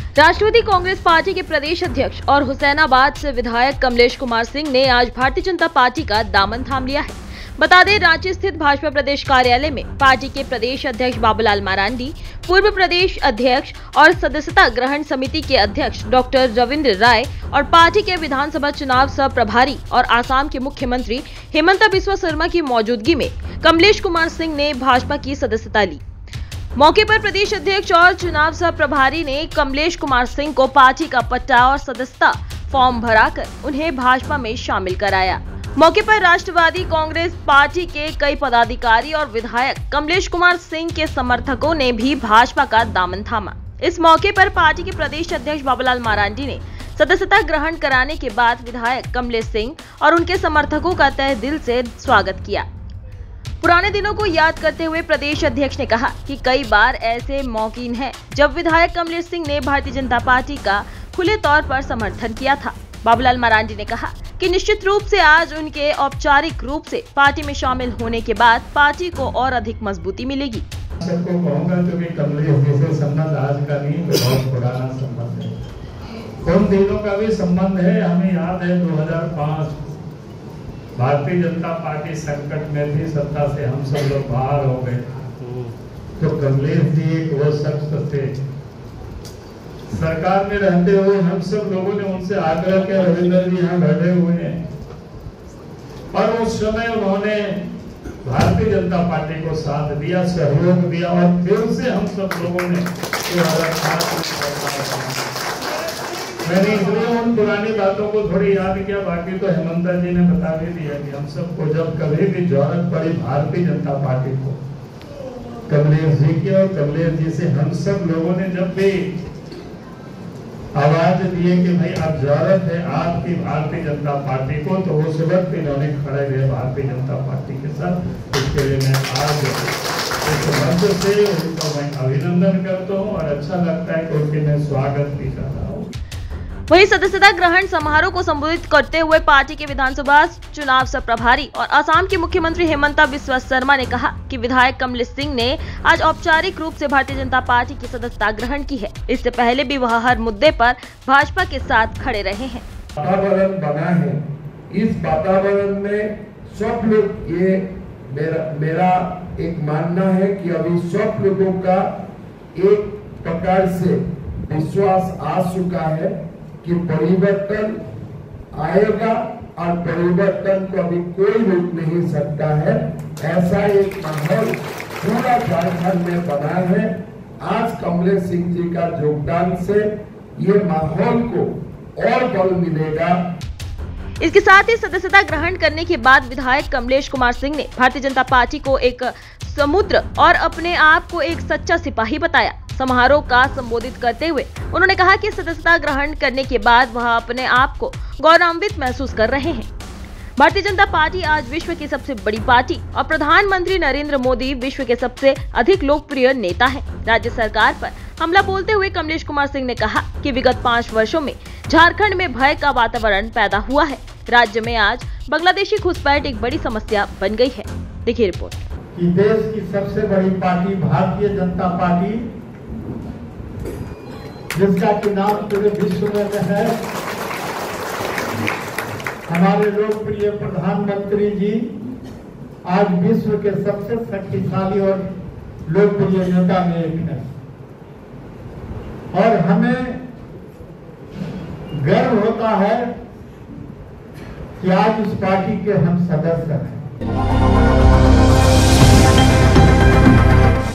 राष्ट्रवादी Congress party के प्रदेश अध्यक्ष और हुसैनाबाद से विधायक कमलेश कुमार सिंह ने आज भारतीय जनता पार्टी का दामन थाम लिया है। बता दें, रांची स्थित भाजपा प्रदेश कार्यालय में पार्टी के प्रदेश अध्यक्ष बाबूलाल मरांडी, पूर्व प्रदेश अध्यक्ष और सदस्यता ग्रहण समिति के अध्यक्ष डॉक्टर रविंद्र राय और पार्टी के विधानसभा चुनाव सह प्रभारी और आसाम के मुख्यमंत्री हेमंता बिस्वा शर्मा की मौजूदगी में कमलेश कुमार सिंह ने भाजपा की सदस्यता ली। मौके पर प्रदेश अध्यक्ष और चुनाव सह प्रभारी ने कमलेश कुमार सिंह को पार्टी का पट्टा और सदस्यता फॉर्म भराकर उन्हें भाजपा में शामिल कराया। मौके पर राष्ट्रवादी कांग्रेस पार्टी के कई पदाधिकारी और विधायक कमलेश कुमार सिंह के समर्थकों ने भी भाजपा का दामन थामा। इस मौके पर पार्टी के प्रदेश अध्यक्ष बाबूलाल मरांडी ने सदस्यता ग्रहण कराने के बाद विधायक कमलेश सिंह और उनके समर्थकों का तहे दिल से स्वागत किया। पुराने दिनों को याद करते हुए प्रदेश अध्यक्ष ने कहा कि कई बार ऐसे मौकीन है जब विधायक कमलेश सिंह ने भारतीय जनता पार्टी का खुले तौर पर समर्थन किया था। बाबूलाल मरांडी ने कहा कि निश्चित रूप से आज उनके औपचारिक रूप से पार्टी में शामिल होने के बाद पार्टी को और अधिक मजबूती मिलेगी। सबको कहूंगा कि कमलेश जी से संबंध आज का नहीं, बहुत पुराना संबंध है। उन दिनों का भी संबंध है। हमें याद है 2005 भारतीय जनता पार्टी संकट में थी, सत्ता से हम सब लोग बाहर हो गए, तो कमलेश जी एक वो शख्स थे। सरकार में रहते हुए हम सब लोगों ने उनसे आग्रह किया, रविंद्र जी यहाँ बैठे हुए हैं, और उस समय उन्होंने भारतीय जनता पार्टी को साथ दिया, सहयोग दिया, और फिर से हम सब लोगों ने मैंने इसलिए उन पुरानी बातों को थोड़ी याद किया। बाकी तो हेमंता जी ने बता भी दिया कि हम सबको जब कभी भी जरूरत पड़ी भारतीय जनता पार्टी को, कमलेश जी की, और कमलेश जी से हम सब लोगों ने जब भी आवाज दिए कि भाई अब जरूरत है आपकी भारतीय जनता पार्टी को, तो वो वक्त इन्होंने खड़े रहे भारतीय जनता पार्टी के साथ। इसके लिए मैं आज इस मंच से उनको मैं अभिनंदन करता हूँ और अच्छा लगता है कि उनके मैं स्वागत भी कर रहा हूँ। वहीं सदस्यता ग्रहण समारोह को संबोधित करते हुए पार्टी के विधानसभा चुनाव सह प्रभारी और आसाम के मुख्यमंत्री हेमंता बिस्वा शर्मा ने कहा कि विधायक कमलेश सिंह ने आज औपचारिक रूप से भारतीय जनता पार्टी की सदस्यता ग्रहण की है। इससे पहले भी वह हर मुद्दे पर भाजपा के साथ खड़े रहे हैं। वातावरण बना है, इस वातावरण में सब लोग, ये मेरा एक मानना है कि अभी सब लोगों का एक प्रकार से विश्वास आ चुका है कि परिवर्तन आएगा और परिवर्तन को अभी कोई रोक नहीं सकता है। ऐसा एक माहौल पूरा झारखंड में बना है। आज कमलेश सिंह जी का योगदान से ये माहौल को और बल मिलेगा। इसके साथ ही सदस्यता ग्रहण करने के बाद विधायक कमलेश कुमार सिंह ने भारतीय जनता पार्टी को एक समुद्र और अपने आप को एक सच्चा सिपाही बताया। समारोह का संबोधित करते हुए उन्होंने कहा कि सदस्यता ग्रहण करने के बाद वह अपने आप को गौरवान्वित महसूस कर रहे हैं। भारतीय जनता पार्टी आज विश्व की सबसे बड़ी पार्टी और प्रधानमंत्री नरेंद्र मोदी विश्व के सबसे अधिक लोकप्रिय नेता हैं। राज्य सरकार पर हमला बोलते हुए कमलेश कुमार सिंह ने कहा कि विगत 5 वर्षों में झारखंड में भय का वातावरण पैदा हुआ है। राज्य में आज बांग्लादेशी घुसपैठ एक बड़ी समस्या बन गई है। देखिए रिपोर्ट। कि देश की सबसे बड़ी पार्टी भारतीय जनता पार्टी, जिसका कि नाम पूरे विश्व में है, हमारे लोकप्रिय प्रधानमंत्री जी आज विश्व के सबसे शक्तिशाली और लोकप्रिय नेता में एक है, और हमें गर्व होता है कि आज उस पार्टी के हम सदस्य हैं।